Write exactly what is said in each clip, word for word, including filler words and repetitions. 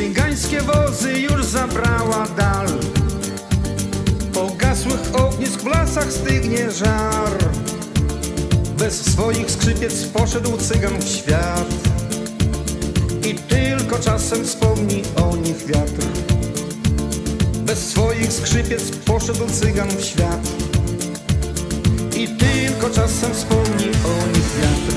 Cygańskie wozy już zabrała dal. Pogasłych ognisk w lasach stygnie żar. Bez swoich skrzypiec poszedł cygan w świat i tylko czasem wspomni o nich wiatr. Bez swoich skrzypiec poszedł cygan w świat i tylko czasem wspomni o nich wiatr.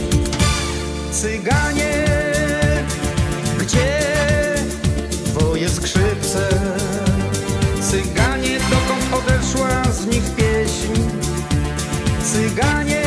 Cyganie, gdzie twoje skrzypce? Cyganie, dokąd odeszła z nich pieśń? Cyganie,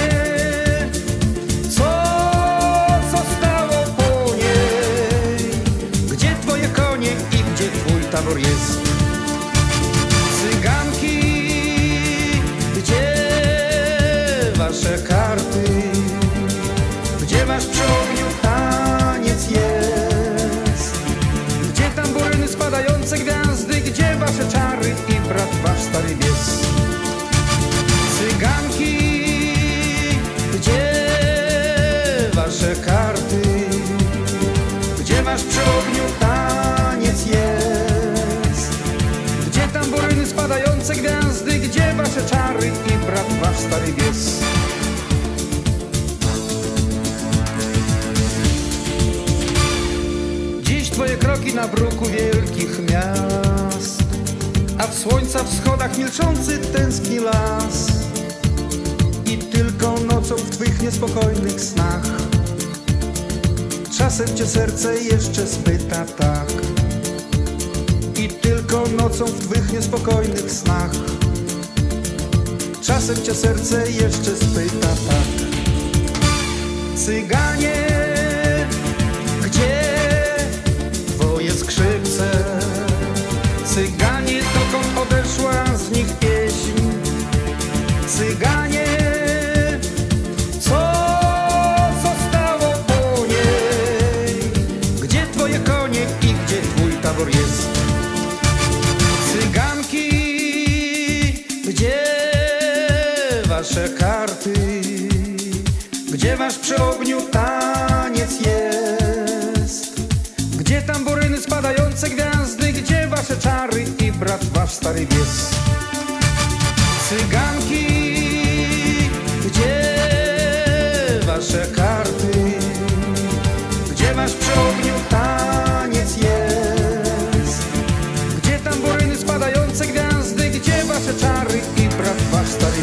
co zostało po niej? Gdzie twoje konie i gdzie twój tabor jest? Cyganki, gdzie wasze karty? Gdzie wasz przy ogniu taniec jest? Gdzie tamburyny, spadające gwiazdy? Gdzie wasze czary i brat wasz stary bies? Cyganki, gdzie wasze karty? Gdzie wasz przy ogniu taniec jest? Gdzie tamburyny, spadające gwiazdy? Gdzie wasze czary i brat wasz stary bies? Twoje kroki na bruku wielkich miast, a w słońca wschodach milczący tęskni las. I tylko nocą w twych niespokojnych snach czasem cię serce jeszcze spyta tak. I tylko nocą w twych niespokojnych snach czasem cię serce jeszcze spyta tak. Cyganie, gdzie twoje skrzypce? Cyganie, dokąd odeszła z nich pieśń? Cyganie, co zostało po niej? Gdzie twoje konie i gdzie twój tabor jest? Cyganki, gdzie wasze karty? Gdzie wasz przy ogniu taniec jest? Gdzie tamburyny, spadające gwiazdy? Gdzie wasze czary i brat wasz stary bies? Cyganki, gdzie wasze karty? Gdzie wasz przy ogniu taniec jest? Gdzie tamburyny, spadające gwiazdy? Gdzie wasze czary i brat wasz stary